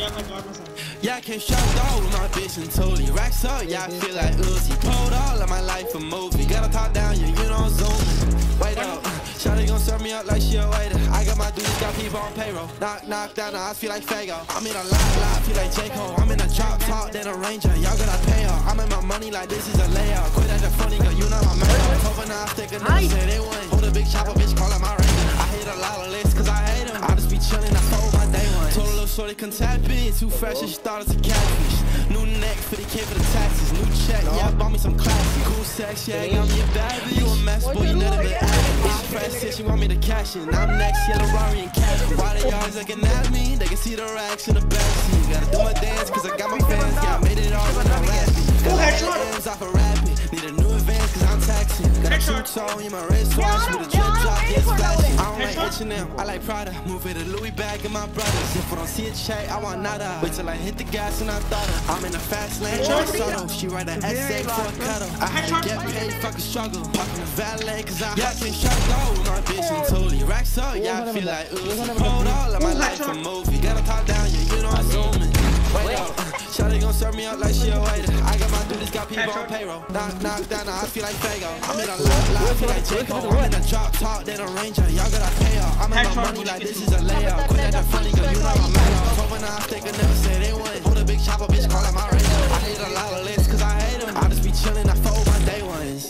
Yeah, I can't shut down with my bitch and totally racks up. Yeah, I feel like Uzi. Pulled all of my life a movie. Gotta talk down, yeah, you know I'm zooming. Wait up, Shawty gon' serve me up like she a waiter. I got my dudes, got people on payroll. Knock down, I feel like Fago. I'm in a lot, feel like J. Cole. I'm in a drop top, then a Ranger. Y'all gotta pay her. I'm in my money like this is a layout. Quit at the funny, girl, you know my man. Cover now, stick a nigga, say they win. Hold a big chopper, bitch, call it my Ranger. I hate a lot of lists, cause I hate them. I just be chillin', I fold my day one. Told a little shorty can tap in. Too fresh, and she thought it's a catfish. New neck, 50K for the taxes. New check, yeah, I bought me some classic. Cool sex, yeah, got me a bad bitch. You a mess, boy, you never been active. She press it, she want me to cash in. I'm next, yellow Rari and cash. Why they always looking at me? They can see the racks in the backseat. Gotta do my dance, cause I got my fans. Yeah, I made it all when I'm rapping. Got my hands off of rapping. Need a new advance, cause I'm taxing. Got a shoot tone in my wristwatch with a drip drop, get splashing. I don't like H&M, I like Prada. Move it a Louis bag in my brothers. If I don't see a check, I want nada. Wait till I hit the gas and I thought her. I'm in a fast lane, trying subtle. She write an essay for a cuddle. I had to get paid, fucking struggle. Parking the valet, cause I can't shut down with my bitch and totally racks up. Yeah, I feel like Uzi. Pulled all of my life a movie. Gotta talk down, yeah, you know I'm zooming. Wait up, Shawty gon' serve me up like she a waiter. I got my dudes, got people on payroll. Knock down, I feel like Fago. I'm in a lot, I feel like J. Cole. I'm in a drop top, then a Ranger. Y'all gotta pay her. I'm in my money like this is a layout. Quit at the funny, girl, you know I'm mad. Over now, I think I never say they win. Hold a big chopper, bitch, call it my Ranger. I hate a lot of lists, cause I hate them. I just be chillin', I fold my day ones.